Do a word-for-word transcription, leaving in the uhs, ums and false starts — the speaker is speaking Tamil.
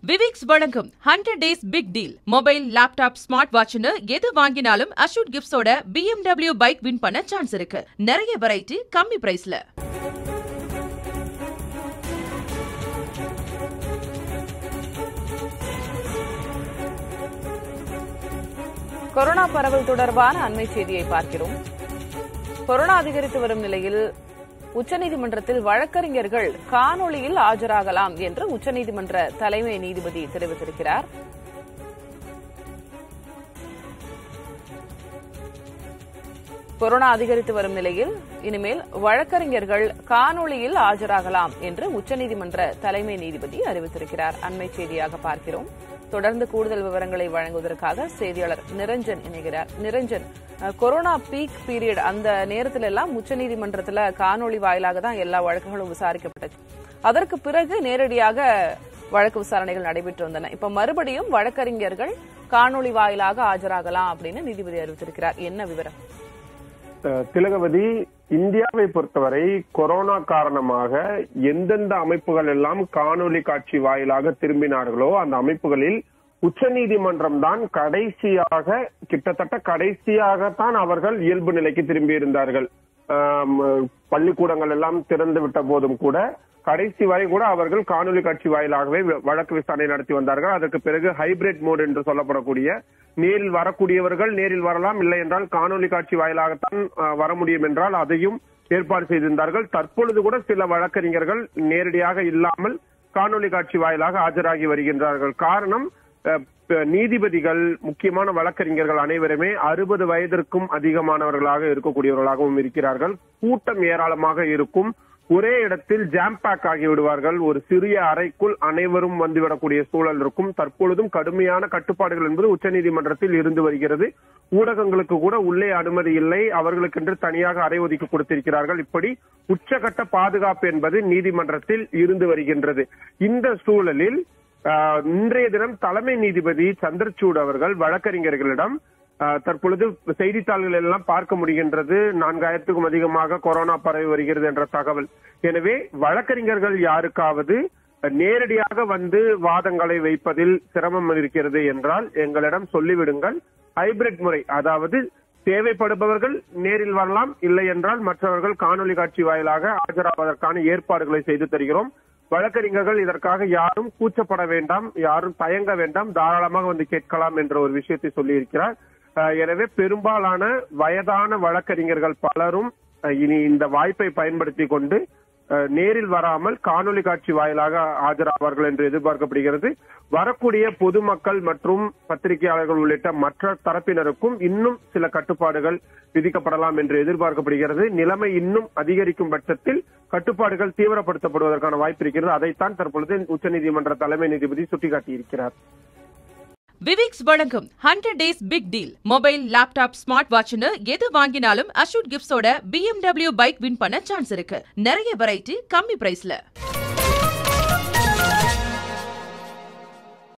Viveks valangum one hundred days big deal. Mobile, laptop, smartwatch nu ethu vanginalum assured gifts oda B M W bike win panna chance irukku. Naraya Vareity Kammi price la. Corona பரவல் தொடர்பான அண்மை செய்தியை பார்க்கிறோம். கொரோனா அதிகரித்து வரும் நிலையில் உச்சநீதிமன்றத்தில் வழக்கறிஞர்கள் காணொளியில் ஆஜராகலாம் என்று உச்சநீதிமன்ற தலைமை நீதிபதி தெரிவித்திருக்கிறார். கொரோனா அதிகரித்து வரும் நிலையில் இனிமேல் வழக்கறிஞர்கள் காணொளியில் ஆஜராகலாம் என்று உச்சநீதிமன்ற தலைமை நீதிபதி அறிவித்திருக்கிறார். அண்மை செய்தியாக பார்க்கிறோம். தொடர்ந்து கூடுதல் விவரங்களை வழங்குவதற்காக செய்தியாளர் நிரஞ்சன் இணைகிறார். நிரஞ்சன், கொரோனா பீக் பீரியட் அந்த நேரத்தில் எல்லாம் உச்சநீதிமன்றத்தில் காணொலி வாயிலாக தான் எல்லா வழக்குகளும் விசாரிக்கப்பட்டது. அதற்கு பிறகு நேரடியாக வழக்கு விசாரணைகள் நடைபெற்று வந்தன. இப்ப மறுபடியும் வழக்கறிஞர்கள் காணொலி வாயிலாக ஆஜராகலாம் அப்படின்னு நீதிபதி அறிவித்திருக்கிறார். என்ன விவரம்? திலகவதி, இந்தியாவை பொறுத்தவரை கொரோனா காரணமாக எந்தெந்த அமைப்புகள் எல்லாம் காணொலி காட்சி வாயிலாக திரும்பினார்களோ அந்த அமைப்புகளில் உச்சநீதிமன்றம் தான் கடைசியாக, கிட்டத்தட்ட கடைசியாகத்தான் அவர்கள் இயல்பு நிலைக்கு திரும்பி இருந்தார்கள். பள்ளிக்கூடங்கள் எல்லாம் திறந்து விட்ட போதும் கூட கடைசி வரை கூட அவர்கள் காணொலி காட்சி வாயிலாகவே வழக்கு விசாரணை நடத்தி வந்தார்கள். அதற்கு பிறகு ஹைபிரிட் மோட் என்று சொல்லப்படக்கூடிய நேரில் வரக்கூடியவர்கள் நேரில் வரலாம், இல்லை என்றால் காணொலி காட்சி வாயிலாகத்தான் வர முடியும் என்றால் அதையும் ஏற்பாடு செய்திருந்தார்கள். தற்பொழுது கூட சில வழக்கறிஞர்கள் நேரடியாக இல்லாமல் காணொலி காட்சி வாயிலாக ஆஜராகி வருகின்றார்கள். காரணம், நீதிபதிகள், முக்கியமான வழக்கறிஞர்கள் அனைவருமே அறுபது வயதிற்கும் அதிகமானவர்களாக இருக்கக்கூடியவர்களாகவும் இருக்கிறார்கள். கூட்டம் ஏராளமாக இருக்கும். ஒரே இடத்தில் ஜாம் பேக் ஆகி விடுவார்கள். ஒரு சிறிய அறைக்குள் அனைவரும் வந்துவிடக்கூடிய சூழல் இருக்கும். தற்பொழுதும் கடுமையான கட்டுப்பாடுகள் என்பது உச்சநீதிமன்றத்தில் இருந்து வருகிறது. ஊடகங்களுக்கு கூட உள்ளே அனுமதி இல்லை. அவர்களுக்கென்று தனியாக அறை ஒதுக்கி கொடுத்திருக்கிறார்கள். இப்படி உச்சகட்ட பாதுகாப்பு என்பது நீதிமன்றத்தில் இருந்து வருகின்றது. இந்த சூழலில் இன்றைய தினம் தலைமை நீதிபதி சந்திரசூட் அவர்கள் வழக்கறிஞர்களிடம் தற்பொழுது செய்தித்தாள்கள் எல்லாம் பார்க்க முடிகின்றது, நான்காயிரத்துக்கும் அதிகமாக கொரோனா பரவி வருகிறது என்ற தகவல். எனவே வழக்கறிஞர்கள் யாருக்காவது நேரடியாக வந்து வாதங்களை வைப்பதில் சிரமம் இருக்கிறது என்றால் எங்களிடம் சொல்லிவிடுங்கள். ஹைபிரிட் முறை, அதாவது தேவைப்படுபவர்கள் நேரில் வரலாம், இல்லை என்றால் மற்றவர்கள் காணொலி காட்சி வாயிலாக ஆஜராவதற்கான ஏற்பாடுகளை செய்து தருகிறோம். வழக்கறிஞர்கள் இதற்காக யாரும் கூச்சப்பட வேண்டாம், யாரும் தயங்க வேண்டாம், தாராளமாக வந்து கேட்கலாம் என்ற ஒரு விஷயத்தை சொல்லி இருக்கிறார். எனவே பெரும்பாலான வயதான வழக்கறிஞர்கள் பலரும் இனி இந்த வாய்ப்பை பயன்படுத்தி கொண்டு நேரில் வராமல் காணொலி காட்சி வாயிலாக ஆஜராவார்கள் என்று எதிர்பார்க்கப்படுகிறது. வரக்கூடிய பொதுமக்கள் மற்றும் பத்திரிகையாளர்கள் உள்ளிட்ட மற்ற தரப்பினருக்கும் இன்னும் சில கட்டுப்பாடுகள் விதிக்கப்படலாம் என்று எதிர்பார்க்கப்படுகிறது. நிலைமை இன்னும் அதிகரிக்கும் பட்சத்தில் கட்டுப்பாடுகள் தீவிரப்படுத்தப்படுவதற்கான வாய்ப்பு இருக்கிறது. அதைத்தான் தற்பொழுது உச்சநீதிமன்ற தலைமை நீதிபதி சுட்டிக்காட்டியிருக்கிறார். Viveks valangum one hundred days big deal. Mobile, laptop, smartwatch nu ethu vanginalum assured gifts oda B M W bike win panna chance irukku. Naraya Vareity Kammi price la.